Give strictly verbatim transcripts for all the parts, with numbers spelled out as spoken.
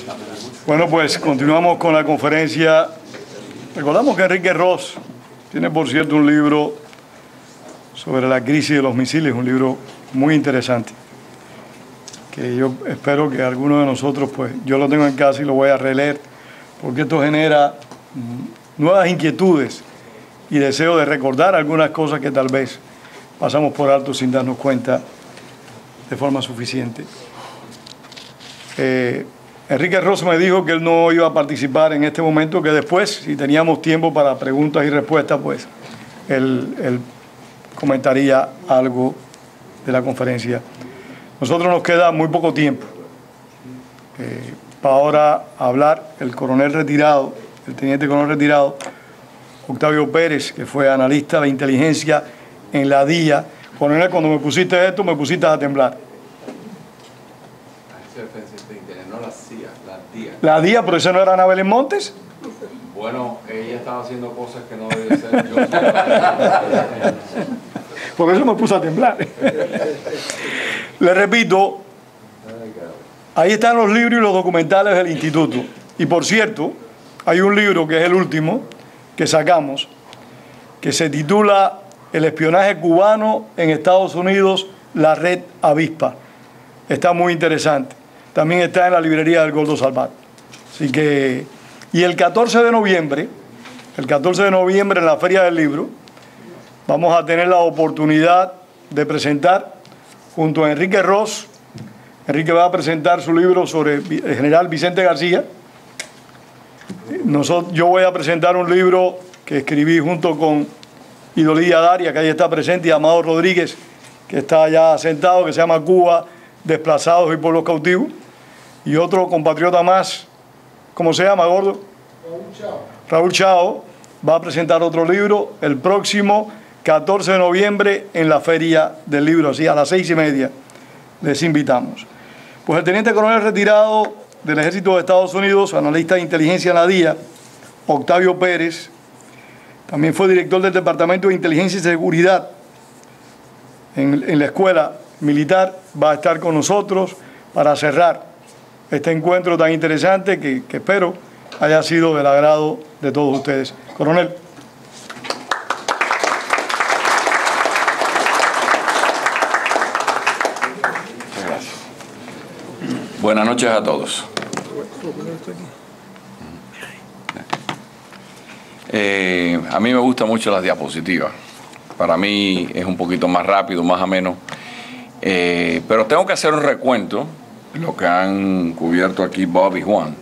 Bueno, pues continuamos con la conferencia. Recordamos que Enrique Ross tiene, por cierto, un libro sobre la crisis de los misiles, un libro muy interesante, que yo espero que algunos de nosotros, pues yo lo tengo en casa y lo voy a releer, porque esto genera nuevas inquietudes y deseo de recordar algunas cosas que tal vez pasamos por alto sin darnos cuenta de forma suficiente. Eh, Enrique Ross me dijo que él no iba a participar en este momento, que después, si teníamos tiempo para preguntas y respuestas, pues él, él comentaría algo de la conferencia. Nosotros nos queda muy poco tiempo eh, para ahora hablar el coronel retirado, el teniente coronel retirado, Octavio Pérez, que fue analista de inteligencia en la D I A. Coronel, cuando me pusiste esto, me pusiste a temblar. No la C I A, la D I A. La D I A, pero esa no era Anabel Montes. Bueno, ella estaba haciendo cosas que no debe ser. Yo... Por eso me puse a temblar. Le repito, ahí están los libros y los documentales del instituto. Y por cierto, hay un libro que es el último que sacamos, que se titula El espionaje cubano en Estados Unidos, la red Avispa. Está muy interesante. También está en la librería del Gordo Salvat. Así que, y el catorce de noviembre, el catorce de noviembre en la Feria del Libro, vamos a tener la oportunidad de presentar junto a Enrique Ross. Enrique va a presentar su libro sobre el general Vicente García. Nosotros, yo voy a presentar un libro que escribí junto con Idolía Daria, que ahí está presente, y Amado Rodríguez, que está allá sentado, que se llama Cuba, Desplazados y Pueblos Cautivos. Y otro compatriota más, ¿cómo se llama, gordo? Raúl Chao. Raúl Chao va a presentar otro libro el próximo catorce de noviembre en la Feria del Libro, así a las seis y media. Les invitamos. Pues el teniente coronel retirado del Ejército de Estados Unidos, analista de inteligencia en la D I A, Octavio Pérez, también fue director del Departamento de Inteligencia y Seguridad en, en la Escuela Militar, va a estar con nosotros para cerrar este encuentro tan interesante que, que espero haya sido del agrado de todos ustedes. Coronel. Gracias. Buenas noches a todos. Eh, a mí me gustan mucho las diapositivas. Para mí es un poquito más rápido, más ameno. Eh, pero tengo que hacer un recuento, lo que han cubierto aquí Bob y Juan.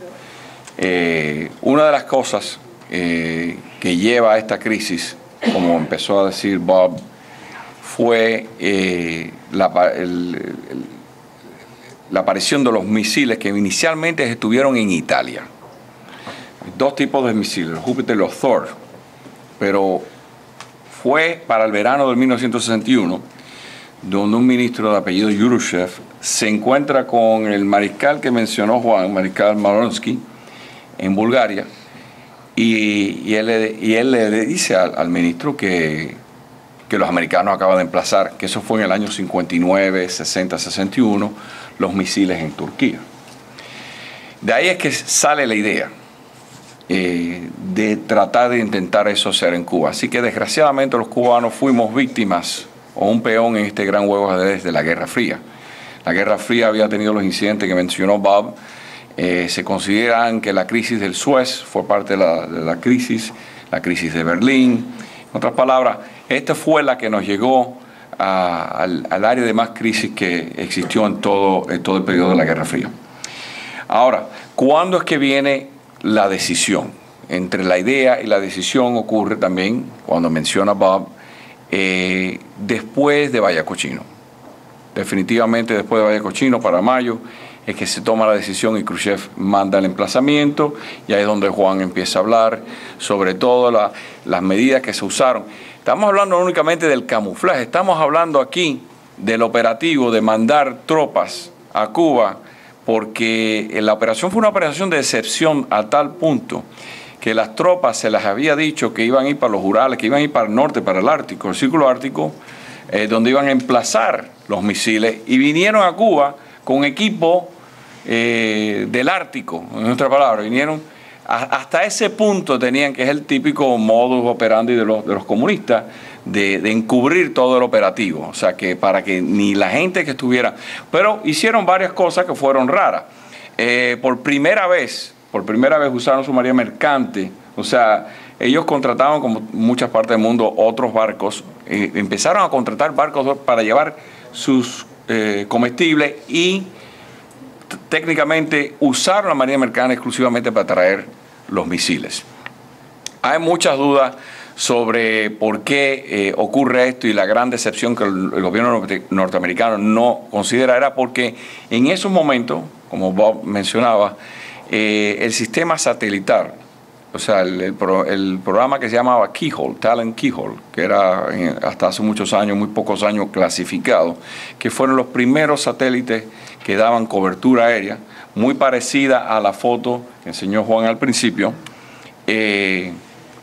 Eh, una de las cosas eh, que lleva a esta crisis, como empezó a decir Bob, fue eh, la, el, el, la aparición de los misiles que inicialmente estuvieron en Italia. Dos tipos de misiles, los Júpiter y los Thor. Pero fue para el verano de mil novecientos sesenta y uno, donde un ministro de apellido Yurushev se encuentra con el mariscal que mencionó Juan, mariscal Maronsky, en Bulgaria, y, y, él, y él le dice al, al ministro que, que los americanos acaban de emplazar, que eso fue en el año cincuenta y nueve, sesenta, sesenta y uno, los misiles en Turquía. De ahí es que sale la idea eh, de tratar de intentar eso hacer en Cuba. Así que desgraciadamente los cubanos fuimos víctimas o un peón en este gran juego desde la Guerra Fría. La Guerra Fría había tenido los incidentes que mencionó Bob. Eh, se consideran que la crisis del Suez fue parte de la, de la crisis, la crisis de Berlín. En otras palabras, esta fue la que nos llegó a, al, al área de más crisis que existió en todo, en todo el periodo de la Guerra Fría. Ahora, ¿cuándo es que viene la decisión? Entre la idea y la decisión ocurre también, cuando menciona Bob, Eh, después de Vallacochino. Definitivamente después de Vallacochino, para mayo, es que se toma la decisión y Khrushchev manda el emplazamiento, y ahí es donde Juan empieza a hablar sobre todo la, las medidas que se usaron. Estamos hablando no únicamente del camuflaje, estamos hablando aquí del operativo de mandar tropas a Cuba, porque la operación fue una operación de excepción a tal punto que las tropas se las había dicho que iban a ir para los Urales, que iban a ir para el norte, para el Ártico, el Círculo Ártico, eh, donde iban a emplazar los misiles, y vinieron a Cuba con equipo eh, del Ártico, en otras palabras, vinieron a, hasta ese punto tenían, que es el típico modus operandi de los, de los comunistas, de, de encubrir todo el operativo, o sea, que para que ni la gente que estuviera, pero hicieron varias cosas que fueron raras. Eh, por primera vez, por primera vez usaron su marina mercante, o sea, ellos contrataban, como muchas partes del mundo, otros barcos, eh, empezaron a contratar barcos para llevar sus eh, comestibles y técnicamente usaron la marina mercante exclusivamente para traer los misiles. Hay muchas dudas sobre por qué eh, ocurre esto, y la gran decepción que el, el gobierno norteamericano no considera era porque en esos momentos, como Bob mencionaba, eh, el sistema satelital, o sea, el, el, pro, el programa que se llamaba Keyhole, Talent Keyhole, que era eh, hasta hace muchos años, muy pocos años clasificado, que fueron los primeros satélites que daban cobertura aérea, muy parecida a la foto que enseñó Juan al principio. Eh,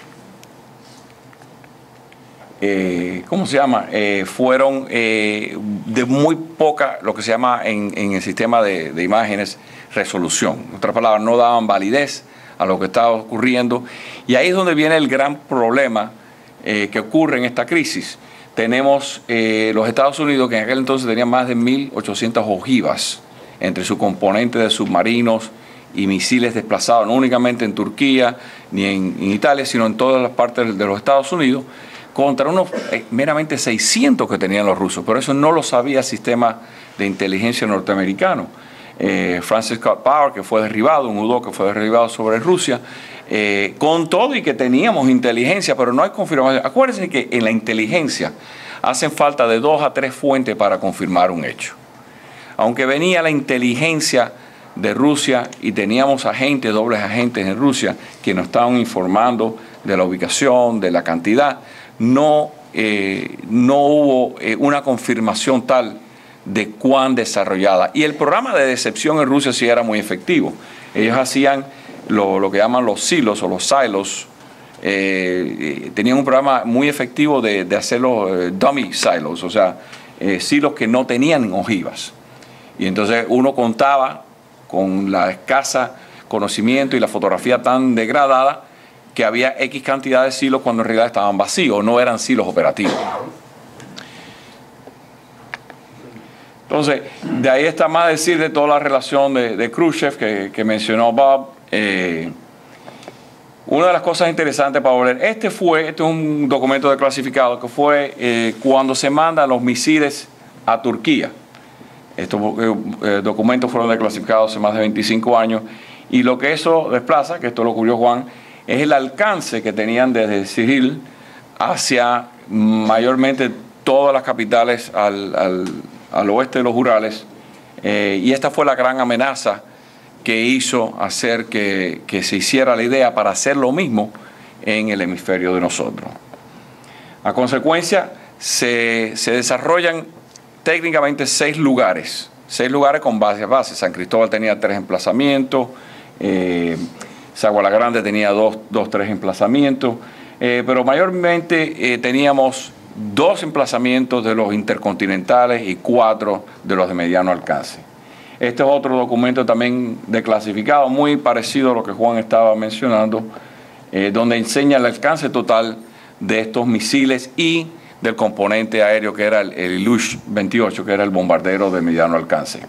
eh, ¿Cómo se llama? Eh, fueron eh, de muy poca, lo que se llama en, en el sistema de, de imágenes, resolución. En otras palabras, no daban validez a lo que estaba ocurriendo, y ahí es donde viene el gran problema eh, que ocurre en esta crisis. Tenemos eh, los Estados Unidos, que en aquel entonces tenían más de mil ochocientas ojivas entre su componente de submarinos y misiles desplazados, no únicamente en Turquía ni en, en Italia, sino en todas las partes de los Estados Unidos, contra unos eh, meramente seiscientos que tenían los rusos. Pero eso no lo sabía el sistema de inteligencia norteamericano. Eh, Francis Scott Power, que fue derribado, un U dos que fue derribado sobre Rusia, eh, con todo y que teníamos inteligencia, pero no hay confirmación. Acuérdense que en la inteligencia hacen falta de dos a tres fuentes para confirmar un hecho. Aunque venía la inteligencia de Rusia y teníamos agentes, dobles agentes en Rusia, que nos estaban informando de la ubicación, de la cantidad, no, eh, no hubo eh, una confirmación tal de cuán desarrollada. Y el programa de decepción en Rusia sí era muy efectivo. Ellos hacían lo, lo que llaman los silos o los silos. Eh, tenían un programa muy efectivo de, de hacer los eh, dummy silos, o sea, eh, silos que no tenían ojivas. Y entonces uno contaba con la escasa conocimiento y la fotografía tan degradada que había X cantidad de silos cuando en realidad estaban vacíos, no eran silos operativos. Entonces, de ahí está más decir de toda la relación de, de Khrushchev que, que mencionó Bob. Eh, una de las cosas interesantes para volver, este fue, este es un documento desclasificado que fue eh, cuando se mandan los misiles a Turquía. Estos eh, documentos fueron desclasificados hace más de veinticinco años, y lo que eso desplaza, que esto lo ocurrió Juan, es el alcance que tenían desde Civil hacia mayormente todas las capitales al, al al oeste de los Urales, eh, y esta fue la gran amenaza que hizo hacer que, que se hiciera la idea para hacer lo mismo en el hemisferio de nosotros. A consecuencia, se, se desarrollan técnicamente seis lugares, seis lugares con varias bases. San Cristóbal tenía tres emplazamientos, eh, Sagua la Grande tenía dos, dos tres emplazamientos, eh, pero mayormente eh, teníamos dos emplazamientos de los intercontinentales y cuatro de los de mediano alcance. Este es otro documento también desclasificado, muy parecido a lo que Juan estaba mencionando, eh, donde enseña el alcance total de estos misiles y del componente aéreo que era el, el Ilyush veintiocho, que era el bombardero de mediano alcance.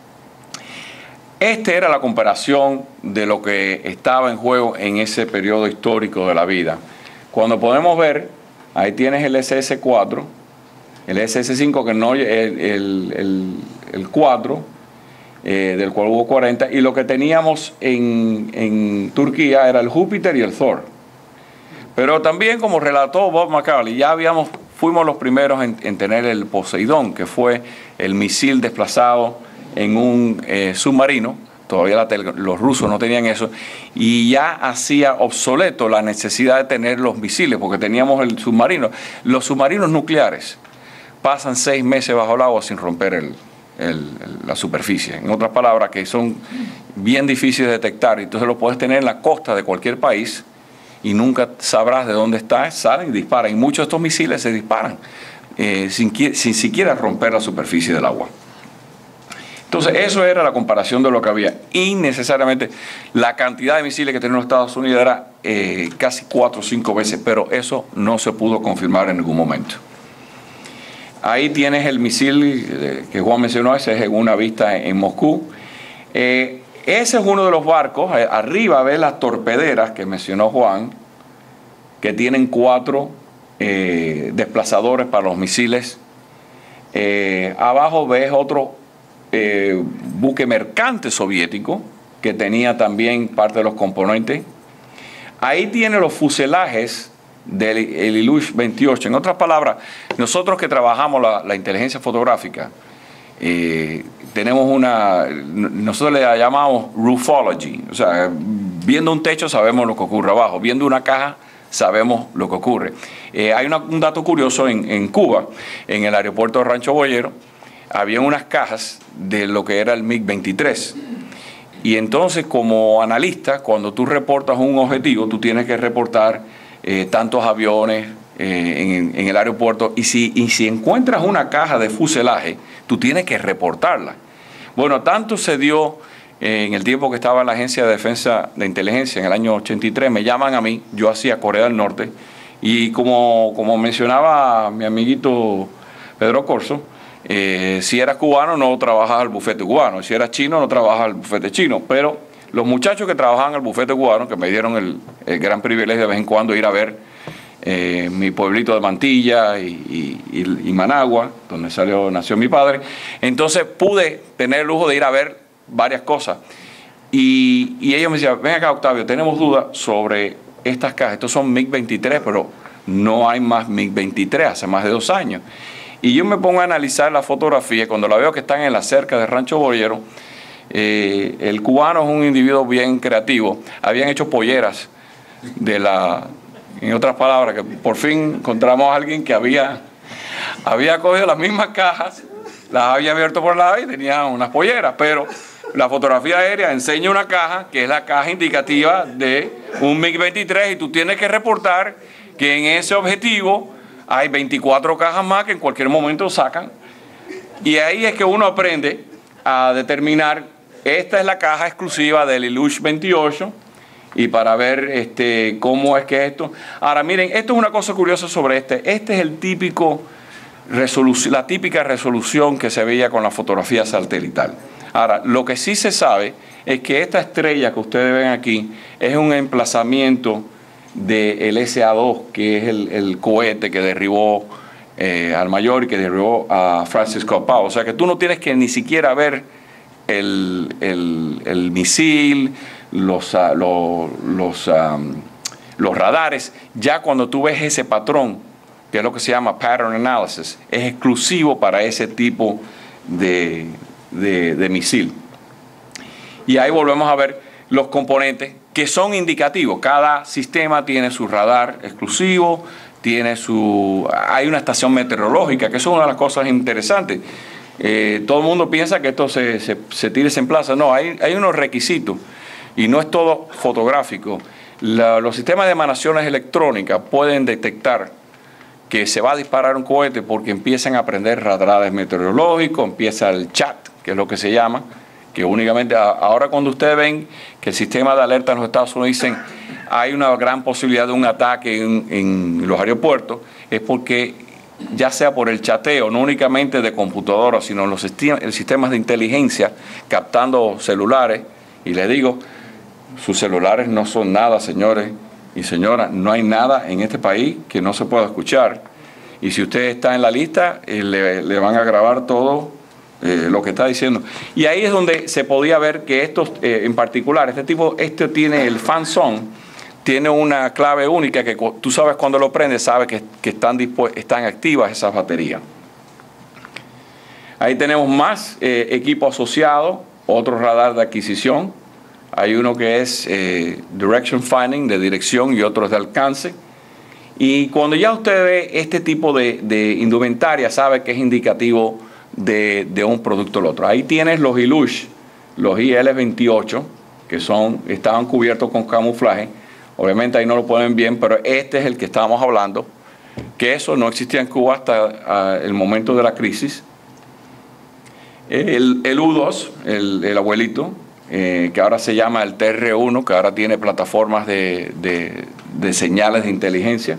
Esta era la comparación de lo que estaba en juego en ese periodo histórico de la vida. Cuando podemos ver, ahí tienes el S S cuatro, el S S cinco, que no, el, el, el, el cuatro, eh, del cual hubo cuarenta, y lo que teníamos en, en Turquía era el Júpiter y el Thor. Pero también, como relató Bob McCarley, ya habíamos, fuimos los primeros en, en tener el Poseidón, que fue el misil desplazado en un eh, submarino. Todavía la los rusos no tenían eso, y ya hacía obsoleto la necesidad de tener los misiles, porque teníamos el submarino. Los submarinos nucleares pasan seis meses bajo el agua sin romper el, el, la superficie. En otras palabras, que son bien difíciles de detectar. Entonces lo puedes tener en la costa de cualquier país y nunca sabrás de dónde está. Salen y disparan. Y muchos de estos misiles se disparan eh, sin, sin siquiera romper la superficie del agua. Entonces, eso era la comparación de lo que había. Y necesariamente la cantidad de misiles que tenían los Estados Unidos era eh, casi cuatro o cinco veces, pero eso no se pudo confirmar en ningún momento. Ahí tienes el misil que Juan mencionó, ese es en una vista en Moscú. Eh, ese es uno de los barcos. Arriba ves las torpederas que mencionó Juan, que tienen cuatro eh, desplazadores para los misiles. Eh, abajo ves otro eh, buque mercante soviético que tenía también parte de los componentes. Ahí tiene los fuselajes del Ilyush veintiocho. En otras palabras, nosotros que trabajamos la, la inteligencia fotográfica, eh, tenemos una, nosotros le llamamos roofology, o sea, viendo un techo sabemos lo que ocurre abajo, viendo una caja sabemos lo que ocurre. Eh, hay una, un dato curioso en, en Cuba, en el aeropuerto de Rancho Boyero, había unas cajas de lo que era el MiG veintitrés. Y entonces, como analista, cuando tú reportas un objetivo, tú tienes que reportar eh, tantos aviones eh, en, en el aeropuerto. Y si, y si encuentras una caja de fuselaje, tú tienes que reportarla. Bueno, tanto se dio eh, en el tiempo que estaba en la Agencia de Defensa de Inteligencia, en el año ochenta y tres, me llaman a mí, yo hacía Corea del Norte, y como, como mencionaba mi amiguito Pedro Corso, Eh, si eras cubano no trabajas al bufete cubano, si eras chino no trabajas al bufete chino, pero los muchachos que trabajaban al bufete cubano, que me dieron el, el gran privilegio de vez en cuando ir a ver eh, mi pueblito de Mantilla y, y, y Managua, donde salió, nació mi padre, entonces pude tener el lujo de ir a ver varias cosas. Y, y ellos me decían, ven acá Octavio, tenemos dudas sobre estas cajas, estos son MiG veintitrés, pero no hay más MiG veintitrés hace más de dos años. Y yo me pongo a analizar la fotografía, cuando la veo que están en la cerca de Rancho Boyero, eh, el cubano es un individuo bien creativo. Habían hecho polleras de la, en otras palabras, que por fin encontramos a alguien que había, había cogido las mismas cajas, las había abierto por la y tenía unas polleras, pero la fotografía aérea enseña una caja, que es la caja indicativa de un MiG veintitrés, y tú tienes que reportar que en ese objetivo hay veinticuatro cajas más que en cualquier momento sacan. Y ahí es que uno aprende a determinar, esta es la caja exclusiva del Ilyush veintiocho, y para ver este, cómo es que esto... Ahora miren, esto es una cosa curiosa sobre este. Este es el típico resolución, la típica resolución que se veía con la fotografía satelital. Ahora, lo que sí se sabe es que esta estrella que ustedes ven aquí es un emplazamiento del S A dos, que es el, el cohete que derribó eh, al mayor y que derribó a Francis Scott Powell. O sea que tú no tienes que ni siquiera ver el, el, el misil, los, uh, los, los, um, los radares. Ya cuando tú ves ese patrón, que es lo que se llama pattern analysis, es exclusivo para ese tipo de, de, de misil. Y ahí volvemos a ver los componentes que son indicativos. Cada sistema tiene su radar exclusivo, tiene su, hay una estación meteorológica, que eso es una de las cosas interesantes. Eh, todo el mundo piensa que esto se, se, se tira y se emplaza. No, hay, hay unos requisitos y no es todo fotográfico. La, los sistemas de emanaciones electrónicas pueden detectar que se va a disparar un cohete porque empiezan a aprender radares meteorológicos, empieza el chat, que es lo que se llama, que únicamente ahora cuando ustedes ven que el sistema de alerta en los Estados Unidos dicen hay una gran posibilidad de un ataque en, en los aeropuertos, es porque ya sea por el chateo, no únicamente de computadoras, sino los sistemas de inteligencia captando celulares, y les digo, sus celulares no son nada, señores y señoras, no hay nada en este país que no se pueda escuchar, y si usted está en la lista, eh, le, le van a grabar todo Eh, lo que está diciendo. Y ahí es donde se podía ver que estos, eh, en particular, este tipo, este tiene el fan zone, tiene una clave única que tú sabes cuando lo prendes, sabes que, que están, están activas esas baterías. Ahí tenemos más eh, equipo asociado, otro radar de adquisición. Hay uno que es eh, Direction Finding, de dirección, y otro es de alcance. Y cuando ya usted ve este tipo de, de indumentaria, sabe que es indicativo De, de un producto al otro. Ahí tienes los Ilyush, los I L veintiocho, que son, estaban cubiertos con camuflaje. Obviamente ahí no lo pueden bien, pero este es el que estábamos hablando, que eso no existía en Cuba hasta uh, el momento de la crisis. El, el U dos, el, el abuelito, eh, que ahora se llama el T R uno, que ahora tiene plataformas de, de, de señales de inteligencia.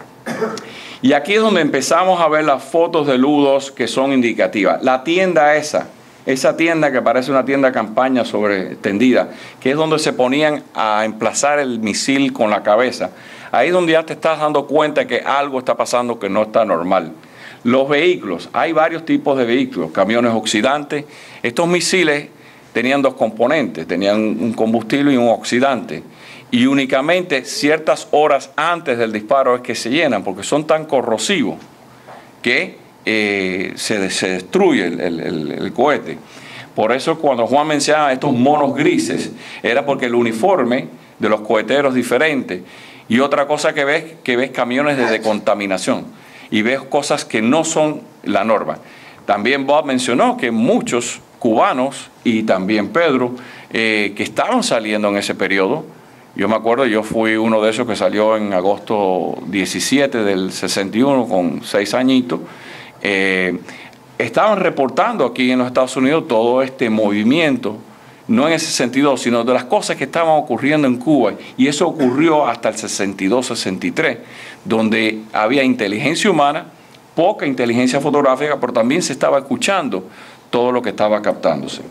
Y aquí es donde empezamos a ver las fotos del U dos que son indicativas. La tienda esa, esa tienda que parece una tienda de campaña sobretendida, que es donde se ponían a emplazar el misil con la cabeza. Ahí es donde ya te estás dando cuenta que algo está pasando que no está normal. Los vehículos, hay varios tipos de vehículos, camiones oxidantes. Estos misiles tenían dos componentes, tenían un combustible y un oxidante. Y únicamente ciertas horas antes del disparo es que se llenan, porque son tan corrosivos que eh, se, se destruye el, el, el, el cohete. Por eso cuando Juan mencionaba estos monos grises, era porque el uniforme de los coheteros es diferente. Y otra cosa que ves, que ves camiones de decontaminación. Y ves cosas que no son la norma. También Bob mencionó que muchos cubanos y también Pedro, eh, que estaban saliendo en ese periodo, yo me acuerdo, yo fui uno de esos que salió en agosto diecisiete del sesenta y uno con seis añitos, eh, estaban reportando aquí en los Estados Unidos todo este movimiento, no en ese sentido, sino de las cosas que estaban ocurriendo en Cuba. Y eso ocurrió hasta el sesenta y dos, sesenta y tres, donde había inteligencia humana, poca inteligencia fotográfica, pero también se estaba escuchando todo lo que estaba captándose.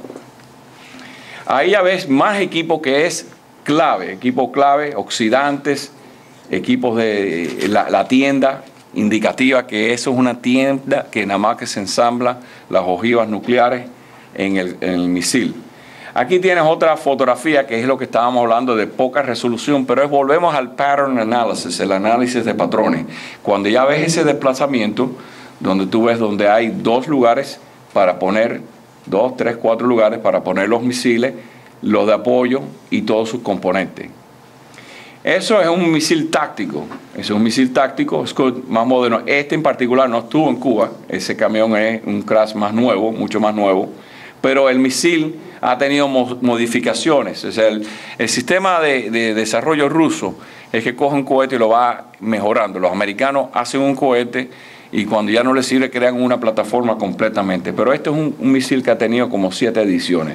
Ahí ya ves más equipo que es clave, equipo clave, oxidantes, equipos de la, la tienda indicativa, que eso es una tienda que nada más que se ensambla las ojivas nucleares en el, en el misil. Aquí tienes otra fotografía que es lo que estábamos hablando de poca resolución, pero es, volvemos al pattern analysis, el análisis de patrones. Cuando ya ves ese desplazamiento, donde tú ves donde hay dos lugares para poner, dos, tres, cuatro lugares para poner los misiles, los de apoyo y todos sus componentes. Eso es un misil táctico, es un misil táctico Scud más moderno. Este en particular no estuvo en Cuba, ese camión es un crash más nuevo, mucho más nuevo, pero el misil ha tenido modificaciones. O sea, el, el sistema de, de desarrollo ruso es que coge un cohete y lo va mejorando. Los americanos hacen un cohete y cuando ya no les sirve crean una plataforma completamente. Pero este es un, un misil que ha tenido como siete ediciones.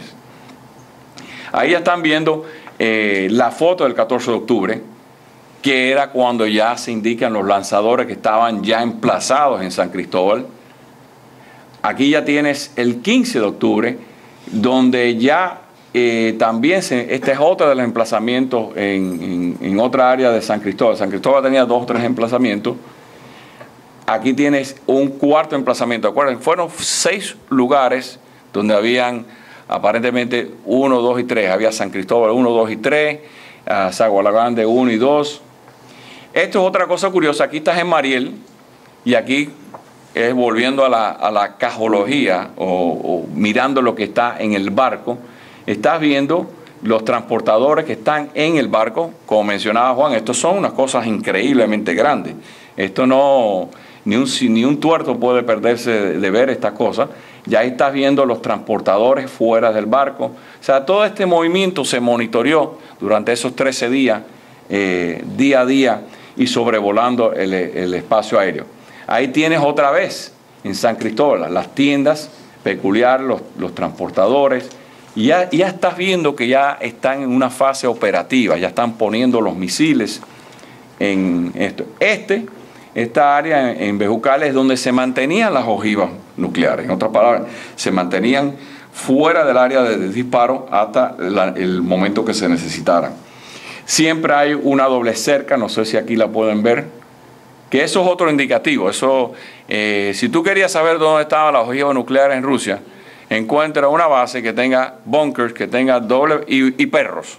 Ahí ya están viendo eh, la foto del catorce de octubre, que era cuando ya se indican los lanzadores que estaban ya emplazados en San Cristóbal. Aquí ya tienes el quince de octubre, donde ya eh, también, se, este es otro de los emplazamientos en, en, en otra área de San Cristóbal. San Cristóbal tenía dos o tres emplazamientos. Aquí tienes un cuarto emplazamiento. Acuérdense, fueron seis lugares donde habían aparentemente uno, dos y tres. Había San Cristóbal uno, dos y tres, uh, Sagua La Grande uno y dos. Esto es otra cosa curiosa. Aquí estás en Mariel y aquí es volviendo a la, a la cajología o, o mirando lo que está en el barco. Estás viendo los transportadores que están en el barco. Como mencionaba Juan, estos son unas cosas increíblemente grandes. Esto no, ni un, ni un tuerto puede perderse de, de ver estas cosas. Ya estás viendo los transportadores fuera del barco. O sea, todo este movimiento se monitoreó durante esos trece días, eh, día a día, y sobrevolando el, el espacio aéreo. Ahí tienes otra vez, en San Cristóbal, las tiendas peculiares, los, los transportadores, y ya, ya estás viendo que ya están en una fase operativa, ya están poniendo los misiles en esto. Este, esta área en, en Bejucal es donde se mantenían las ojivas nucleares. En otras palabras, se mantenían fuera del área de disparo hasta la, el momento que se necesitaran. Siempre hay una doble cerca, no sé si aquí la pueden ver, que eso es otro indicativo. Eso, eh, si tú querías saber dónde estaban las ojivas nucleares en Rusia, encuentra una base que tenga bunkers, que tenga doble y, y perros.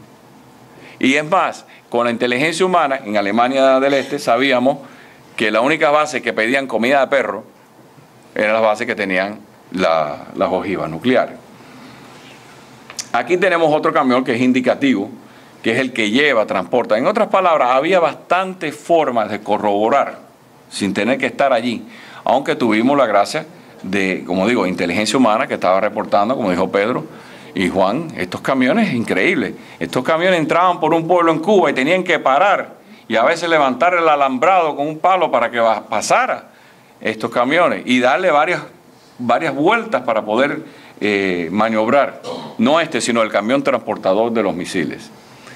Y es más, con la inteligencia humana, en Alemania del Este sabíamos que la única base que pedían comida de perro eran las bases que tenían la, las ojivas nucleares. Aquí tenemos otro camión que es indicativo, que es el que lleva, transporta. En otras palabras, había bastantes formas de corroborar sin tener que estar allí, aunque tuvimos la gracia de, como digo, inteligencia humana que estaba reportando, como dijo Pedro y Juan, estos camiones increíbles. Estos camiones entraban por un pueblo en Cuba y tenían que parar y a veces levantar el alambrado con un palo para que pasara estos camiones y darle varios varias vueltas para poder eh, maniobrar, no este, sino el camión transportador de los misiles.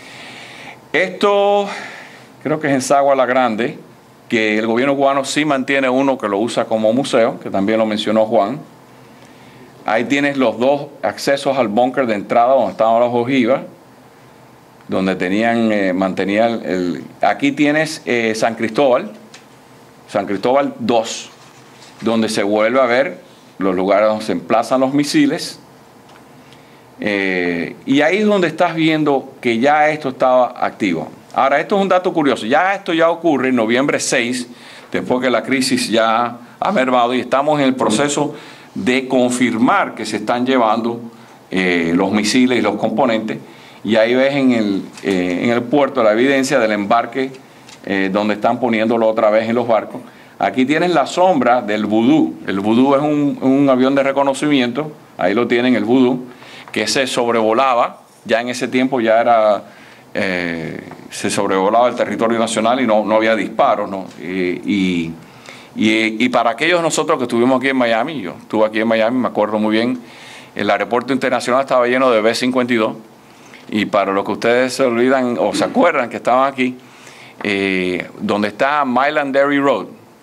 Esto creo que es en Sagua la Grande, que el gobierno cubano sí mantiene uno que lo usa como museo, que también lo mencionó Juan. Ahí tienes los dos accesos al búnker de entrada donde estaban las ojivas, donde tenían, eh, mantenían el... Aquí tienes eh, San Cristóbal, San Cristóbal dos, donde se vuelve a ver los lugares donde se emplazan los misiles. Eh, y ahí es donde estás viendo que ya esto estaba activo. Ahora, esto es un dato curioso. Ya esto ya ocurre en noviembre seis, después que la crisis ya ha mermado, y estamos en el proceso de confirmar que se están llevando eh, los misiles y los componentes. Y ahí ves en el, eh, en el puerto la evidencia del embarque, eh, donde están poniéndolo otra vez en los barcos. Aquí tienes la sombra del Vudú. El Vudú es un, un avión de reconocimiento, ahí lo tienen, el Vudú, que se sobrevolaba, ya en ese tiempo ya era... Eh, se sobrevolaba el territorio nacional y no, no había disparos, ¿no? Y, y, y para aquellos de nosotros que estuvimos aquí en Miami, yo estuve aquí en Miami, me acuerdo muy bien, el aeropuerto internacional estaba lleno de B cincuenta y dos, y para los que ustedes se olvidan o se acuerdan que estaban aquí, eh, donde está Myland Dairy Road,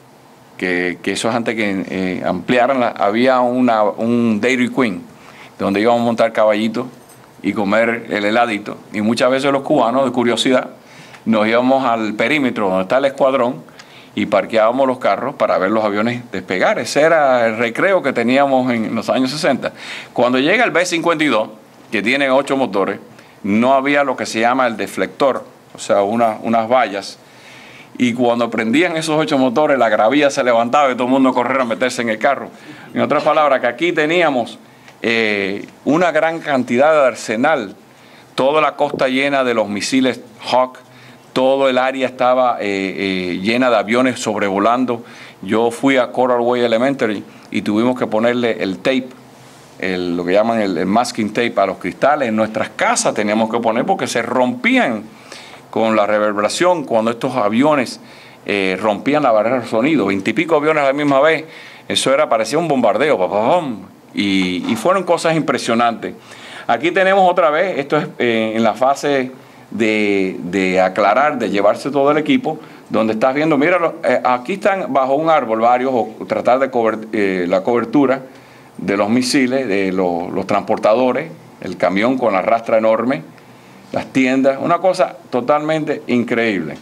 que, que eso es antes que eh, ampliaran, la, había una, un Dairy Queen, donde íbamos a montar caballitos y comer el heladito, y muchas veces los cubanos, de curiosidad, nos íbamos al perímetro donde está el escuadrón y parqueábamos los carros para ver los aviones despegar. Ese era el recreo que teníamos en los años sesenta. Cuando llega el B cincuenta y dos, que tiene ocho motores, no había lo que se llama el deflector, o sea, una, unas vallas, y cuando prendían esos ocho motores, la gravilla se levantaba y todo el mundo corría a meterse en el carro. En otras palabras, que aquí teníamos Eh, una gran cantidad de arsenal, toda la costa llena de los misiles Hawk, todo el área estaba eh, eh, llena de aviones sobrevolando. Yo fui a Coral Way Elementary y tuvimos que ponerle el tape, el, lo que llaman el, el masking tape a los cristales. En nuestras casas teníamos que poner porque se rompían con la reverberación cuando estos aviones eh, rompían la barrera de sonido. Veintipico aviones a la misma vez, eso era, parecía un bombardeo, papá. Y, y fueron cosas impresionantes. Aquí tenemos otra vez, esto es eh, en la fase de, de aclarar, de llevarse todo el equipo, donde estás viendo, mira, eh, aquí están bajo un árbol varios, o tratar de cober, eh, la cobertura de los misiles, de los, los transportadores, el camión con la rastra enorme, las tiendas, una cosa totalmente increíble.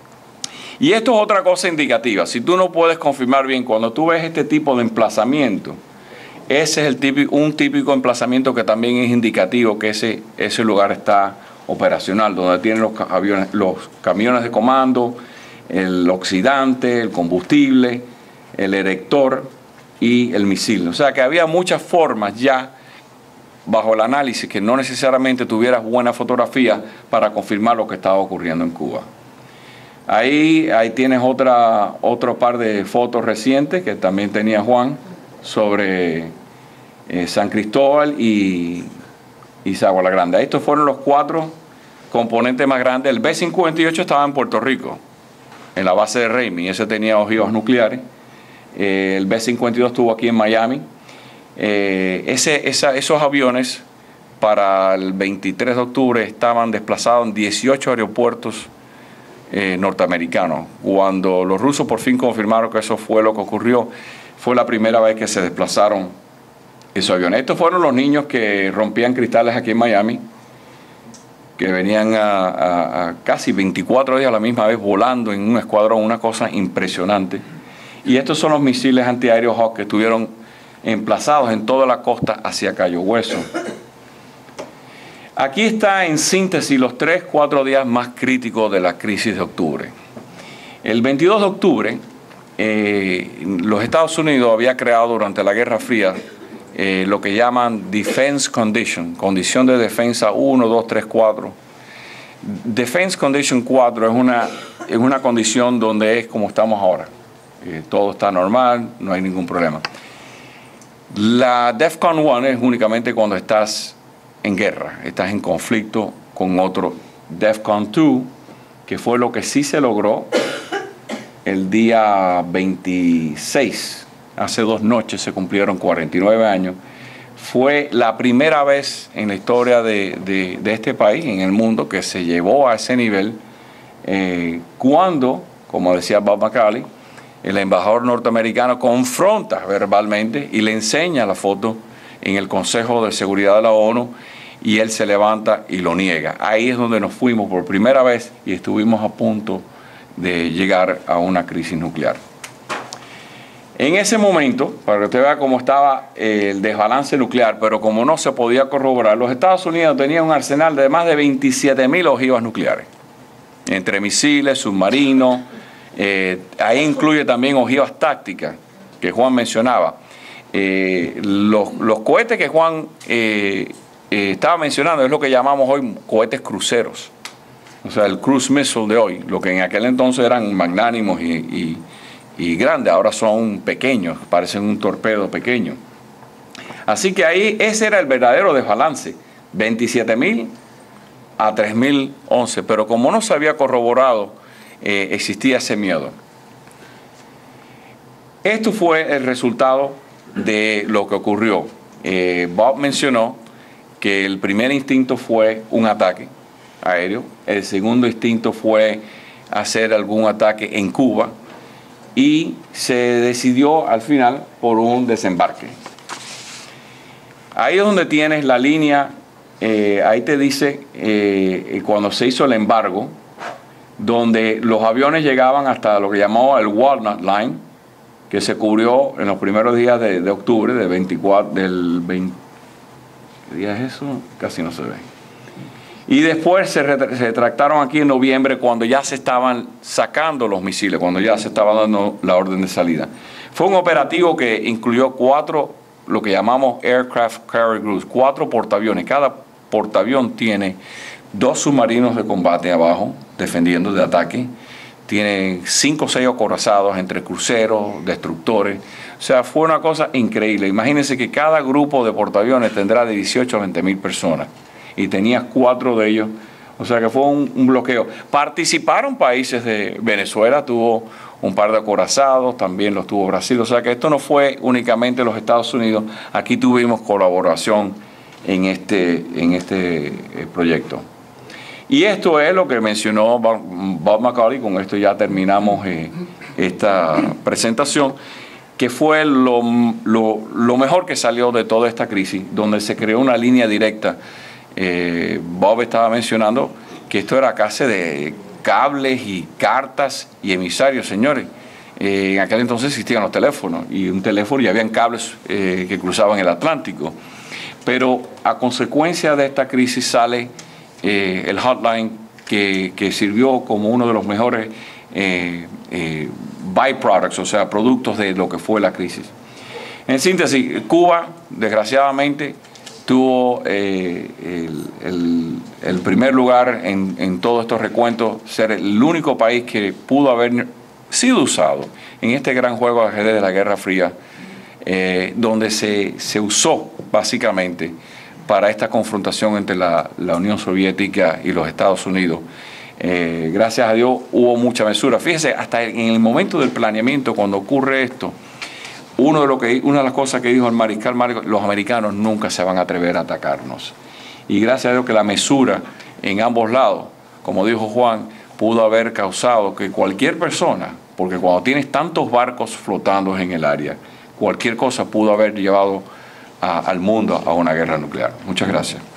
Y esto es otra cosa indicativa. Si tú no puedes confirmar bien, cuando tú ves este tipo de emplazamiento, ese es el típico, un típico emplazamiento que también es indicativo que ese, ese lugar está operacional, donde tienen los, aviones, los camiones de comando, el oxidante, el combustible, el erector y el misil. O sea que había muchas formas ya, bajo el análisis, que no necesariamente tuvieras buena fotografía para confirmar lo que estaba ocurriendo en Cuba. Ahí, ahí tienes otra, otro par de fotos recientes que también tenía Juan sobre eh, San Cristóbal y, y Sagua la Grande. Estos fueron los cuatro componentes más grandes. El B cincuenta y ocho estaba en Puerto Rico, en la base de Ramey, ese tenía ojivas nucleares. Eh, el B cincuenta y dos estuvo aquí en Miami. Eh, ese, esa, esos aviones para el veintitrés de octubre estaban desplazados en dieciocho aeropuertos eh, norteamericanos. Cuando los rusos por fin confirmaron que eso fue lo que ocurrió, fue la primera vez que se desplazaron esos aviones. Estos fueron los niños que rompían cristales aquí en Miami, que venían a, a, a casi veinticuatro días a la misma vez volando en un escuadrón, una cosa impresionante. Y estos son los misiles antiaéreos Hawk que estuvieron emplazados en toda la costa hacia Cayo Hueso. Aquí está en síntesis los tres, cuatro días más críticos de la crisis de octubre. El veintidós de octubre, eh, los Estados Unidos había creado durante la Guerra Fría eh, lo que llaman Defense Condition, condición de defensa uno, dos, tres, cuatro. Defense Condition cuatro es una, es una condición donde es como estamos ahora. Eh, todo está normal, no hay ningún problema. La DEFCON uno es únicamente cuando estás en guerra, estás en conflicto con otro. DEFCON dos, que fue lo que sí se logró el día veintiséis, hace dos noches se cumplieron cuarenta y nueve años. Fue la primera vez en la historia de, de, de este país, en el mundo, que se llevó a ese nivel eh, cuando, como decía Bob Macaulay, el embajador norteamericano confronta verbalmente y le enseña la foto en el Consejo de Seguridad de la ONU y él se levanta y lo niega. Ahí es donde nos fuimos por primera vez y estuvimos a punto de llegar a una crisis nuclear. En ese momento, para que usted vea cómo estaba el desbalance nuclear, pero como no se podía corroborar, los Estados Unidos tenían un arsenal de más de veintisiete mil ojivas nucleares, entre misiles, submarinos, eh, ahí incluye también ojivas tácticas, que Juan mencionaba. Eh, los, los cohetes que Juan eh, eh, estaba mencionando es lo que llamamos hoy cohetes cruceros, o sea, el cruise missile de hoy, lo que en aquel entonces eran magnánimos y, y, y grandes, ahora son pequeños, parecen un torpedo pequeño. Así que ahí ese era el verdadero desbalance, veintisiete mil a tres mil once, pero como no se había corroborado, eh, existía ese miedo. Esto fue el resultado de lo que ocurrió. Eh, Bob mencionó que el primer instinto fue un ataque aéreo, el segundo instinto fue hacer algún ataque en Cuba y se decidió al final por un desembarque. Ahí es donde tienes la línea, eh, ahí te dice eh, cuando se hizo el embargo, donde los aviones llegaban hasta lo que llamó el Walnut Line, que se cubrió en los primeros días de, de octubre, de veinticuatro, del veinte, ¿qué día es eso? Casi no se ve. Y después se, retra se retractaron aquí en noviembre, cuando ya se estaban sacando los misiles, cuando ya se estaba dando la orden de salida. Fue un operativo que incluyó cuatro, lo que llamamos Aircraft Carrier Groups, cuatro portaaviones. Cada portaavión tiene dos submarinos de combate abajo, defendiendo de ataque. Tiene cinco o seis acorazados entre cruceros, destructores. O sea, fue una cosa increíble. Imagínense que cada grupo de portaaviones tendrá de dieciocho a veinte mil personas. Y tenías cuatro de ellos. O sea que fue un, un bloqueo. Participaron países de Venezuela, tuvo un par de acorazados, también los tuvo Brasil. O sea que esto no fue únicamente los Estados Unidos. Aquí tuvimos colaboración en este, en este eh, proyecto. Y esto es lo que mencionó Bob Macaulay, con esto ya terminamos eh, esta presentación, que fue lo, lo, lo mejor que salió de toda esta crisis, donde se creó una línea directa. Eh, Bob estaba mencionando que esto era casi de cables y cartas y emisarios, señores. Eh, en aquel entonces existían los teléfonos, y un teléfono y habían cables eh, que cruzaban el Atlántico. Pero a consecuencia de esta crisis sale Eh, el hotline que, que sirvió como uno de los mejores eh, eh, byproducts, o sea, productos de lo que fue la crisis. En síntesis, Cuba, desgraciadamente, tuvo eh, el, el, el primer lugar en, en todos estos recuentos, ser el único país que pudo haber sido usado en este gran juego de ajedrez de la Guerra Fría, eh, donde se, se usó básicamente para esta confrontación entre la, la Unión Soviética y los Estados Unidos. Eh, gracias a Dios hubo mucha mesura. Fíjese, hasta en el momento del planeamiento, cuando ocurre esto, uno de, lo que, una de las cosas que dijo el mariscal Marcos, los americanos nunca se van a atrever a atacarnos. Y gracias a Dios que la mesura en ambos lados, como dijo Juan, pudo haber causado que cualquier persona, porque cuando tienes tantos barcos flotando en el área, cualquier cosa pudo haber llevado a, al mundo a una guerra nuclear. Muchas gracias.